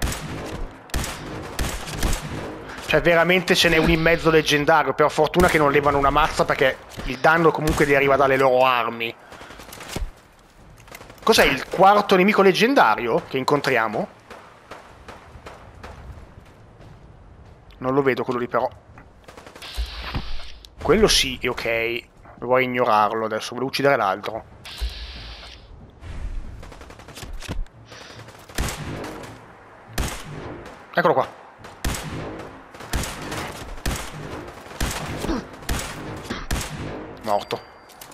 Cioè, veramente ce n'è un in mezzo leggendario. Per fortuna che non levano una mazza perché il danno comunque deriva dalle loro armi. Cos'è il quarto nemico leggendario che incontriamo? Non lo vedo quello lì però. Quello sì, è ok. Vorrei ignorarlo adesso, volevo uccidere l'altro. Eccolo qua. Morto.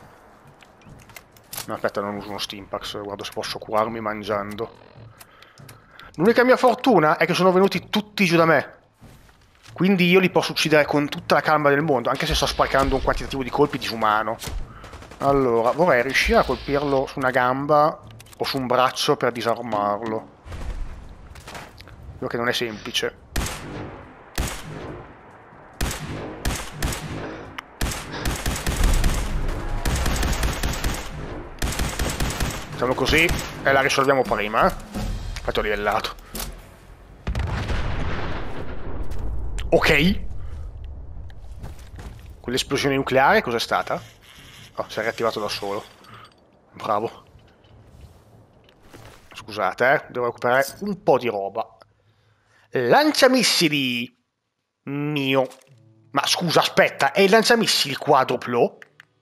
No, aspetta, non uso uno Stimpax, guardo se posso curarmi mangiando. L'unica mia fortuna è che sono venuti tutti giù da me. Quindi io li posso uccidere con tutta la calma del mondo, anche se sto sprecando un quantitativo di colpi disumano. Allora, vorrei riuscire a colpirlo su una gamba o su un braccio per disarmarlo. Quello che non è semplice. Facciamo così e la risolviamo prima, eh? Infatti ho livellato. Ok. Quell'esplosione nucleare cos'è stata? Oh, si è riattivato da solo. Bravo. Scusate, devo recuperare un po' di roba. Lanciamissili mio. Ma scusa, aspetta, è il lanciamissili quadruplo?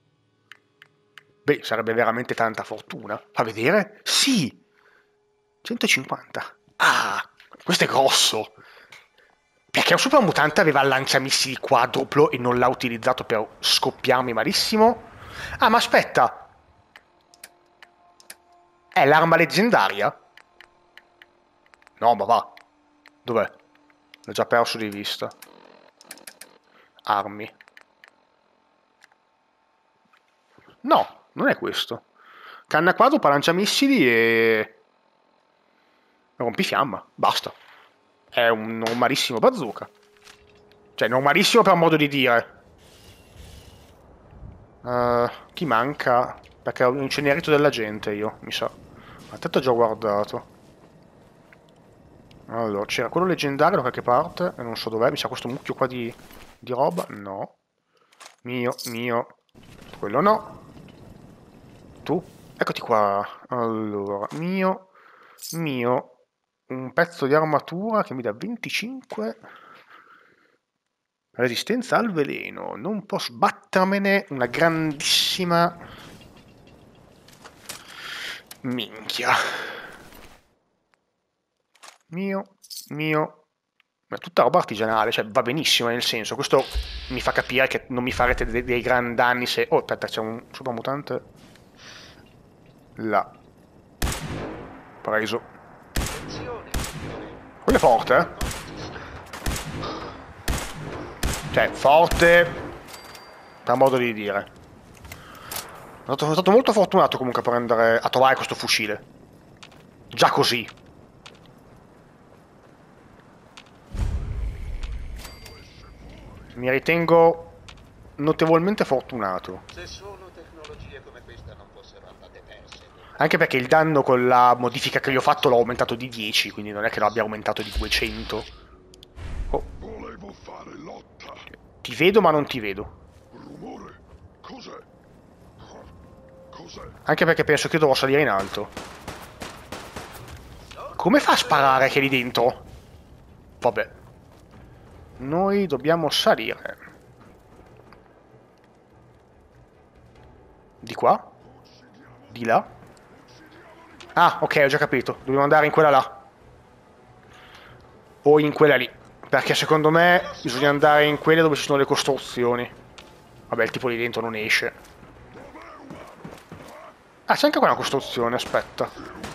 Beh, sarebbe veramente tanta fortuna. Fa vedere? Sì! 150. Ah, questo è grosso. Perché un super mutante aveva il lanciamissili quadruplo e non l'ha utilizzato per scoppiarmi malissimo? Ah, ma aspetta! È l'arma leggendaria? No, ma va. Dov'è? L'ho già perso di vista. Armi. No, non è questo. Canna quadrupla, lanciamissili e... rompifiamma. Basta. È un normalissimo bazooka. Cioè, normalissimo per modo di dire. Chi manca? Perché ho incenerito della gente io, mi sa. Ma tanto ho già guardato. Allora, c'era quello leggendario da qualche parte, e non so dov'è, mi sa questo mucchio qua di roba. No. Mio. Quello no. Tu? Eccoti qua. Allora, mio, un pezzo di armatura che mi dà 25. Resistenza al veleno. Non posso sbattermene una grandissima minchia. Mio, ma è tutta roba artigianale, cioè va benissimo nel senso, questo mi fa capire che non mi farete dei gran danni se... Oh, aspetta, c'è un supermutante là. Preso. Quello è forte, eh? Cioè, forte per modo di dire. Sono stato molto fortunato comunque a trovare questo fucile. Già così. Mi ritengo notevolmente fortunato. Se solo tecnologie come questa non fossero andate perse. Anche perché il danno con la modifica che gli ho fatto l'ho aumentato di 10, quindi non è che l'abbia aumentato di 200. Oh. Volevo fare lotta. Ti vedo ma non ti vedo. Rumore? Cos'è? Cos'è? Anche perché penso che dovrò salire in alto. Come fa a sparare che è lì dentro? Vabbè. Noi dobbiamo salire. Di qua? Di là? Ah, ok, ho già capito. Dobbiamo andare in quella là. O in quella lì. Perché secondo me bisogna andare in quelle dove ci sono le costruzioni. Vabbè, il tipo lì dentro non esce. Ah, c'è anche qua una costruzione, aspetta.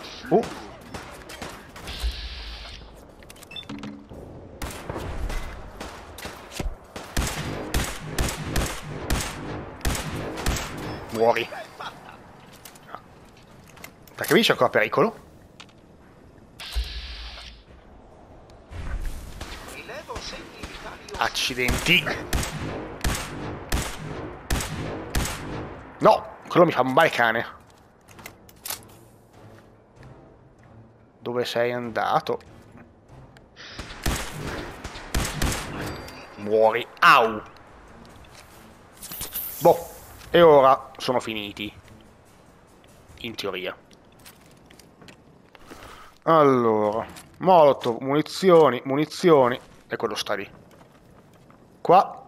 Muori. Perché lì c'è ancora pericolo? Accidenti. No, quello mi fa un bel cane. Dove sei andato? Muori. Au. Boh. E ora sono finiti. In teoria. Allora. Molotov, munizioni. E quello sta lì. Qua.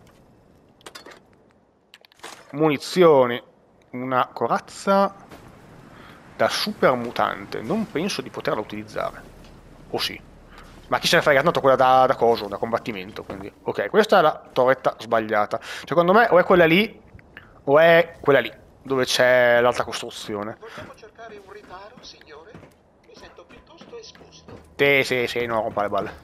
Munizioni. Una corazza da super mutante. Non penso di poterla utilizzare. O sì. Ma chi se ne frega, tanto quella da coso, da combattimento. Quindi. Ok, questa è la torretta sbagliata. Secondo me o è quella lì o è quella lì, dove c'è l'altra costruzione. Possiamo cercare un riparo, signore? Mi sento piuttosto esposto. Sì, non rompa le balle.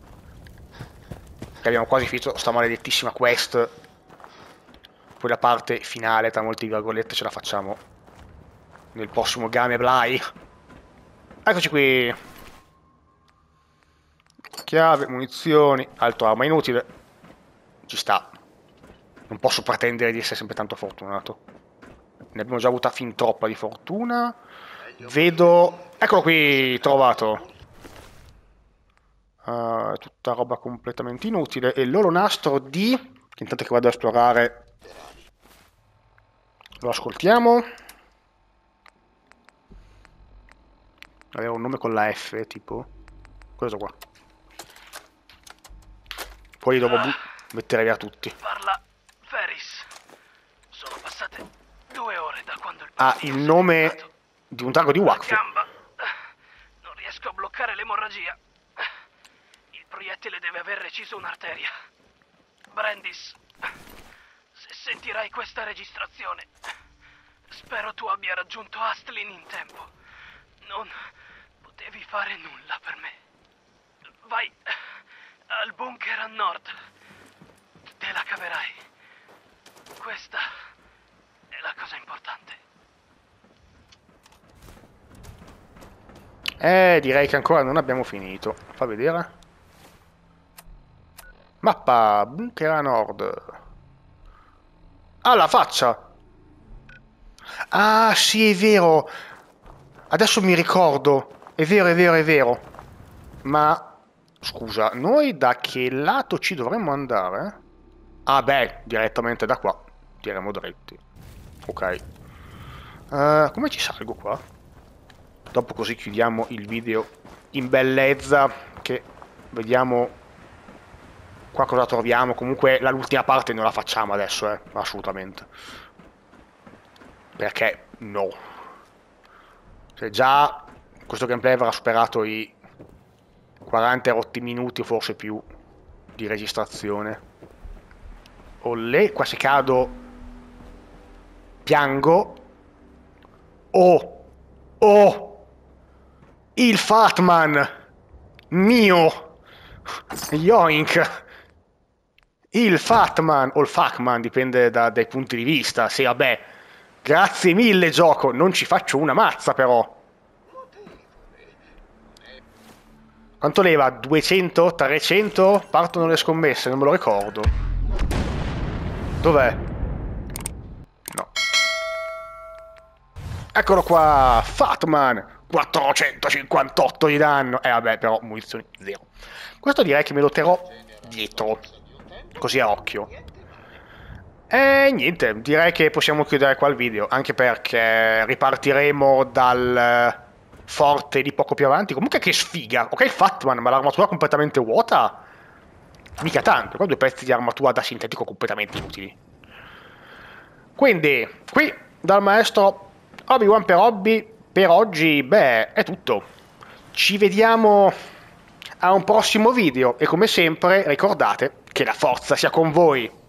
Che abbiamo quasi finito sta maledettissima quest. Poi la parte finale, tra molte virgolette, ce la facciamo nel prossimo gameplay. Eccoci qui. Chiave, munizioni, altro arma inutile. Ci sta. Non posso pretendere di essere sempre tanto fortunato. Ne abbiamo già avuta fin troppa di fortuna. Vedo... Eccolo qui, trovato. Tutta roba completamente inutile. E l'olonastro di... Che intanto che vado a esplorare... Lo ascoltiamo. Aveva un nome con la F, tipo. Questo qua. Poi dopo mettere via tutti. Parla Ferris. Sono passate 2 ore da quando il Ha il nome di un drago di Wakfu. gamba. Non riesco a bloccare l'emorragia. Il proiettile deve aver reciso un'arteria. Brandis, se sentirai questa registrazione, spero tu abbia raggiunto Astlin in tempo. Non potevi fare nulla per me. Vai al bunker a nord. Te la caverai. Questa è la cosa importante. Direi che ancora non abbiamo finito. Fa vedere. Mappa, bunker a nord. Ah, la faccia! Ah, sì, è vero. Adesso mi ricordo. È vero. Ma, scusa, noi da che lato ci dovremmo andare? Ah, beh, direttamente da qua. Tiriamo dritti. Ok. Come ci salgo qua? Dopo così chiudiamo il video in bellezza, che vediamo qua cosa troviamo. Comunque l'ultima parte non la facciamo adesso, assolutamente. Perché no. Cioè già questo gameplay avrà superato i 40 rotti minuti o forse più di registrazione. Ollè, qua se cado piango. Oh, il Fatman mio, yoink, il Fatman o il Facman, dipende dai punti di vista. Sì, vabbè, grazie mille gioco, non ci faccio una mazza però. Quanto leva? 200? 300? Partono le scommesse, non me lo ricordo. Dov'è? No. Eccolo qua, Fatman, 458 di danno. Vabbè, però munizioni 0. Questo direi che me lo terrò dietro, così a occhio. E niente, direi che possiamo chiudere qua il video, anche perché ripartiremo dal forte di poco più avanti. Comunque che sfiga, ok Fatman, ma l'armatura completamente vuota? Mica tanto, qua 2 pezzi di armatura da sintetico completamente inutili. Quindi, qui dal maestro Obi-Wan per Hobby, per oggi, beh, è tutto. Ci vediamo a un prossimo video e come sempre ricordate che la forza sia con voi.